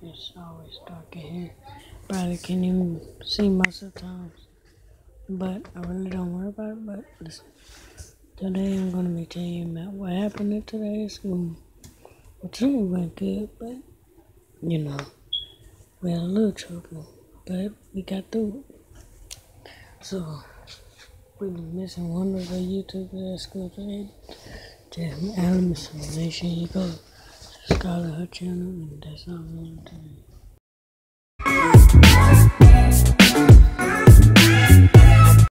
It's always dark in here. Probably can't even see most of the times. But I really don't worry about it. But listen, today I'm gonna be telling you about what happened at today's school. Well, today went good, but you know, we had a little trouble, but we got through it. So we be missing one of the YouTubers at school today. Jasmine Adams. So make sure you go subscribe to her channel, and that's all I'm gonna tell you.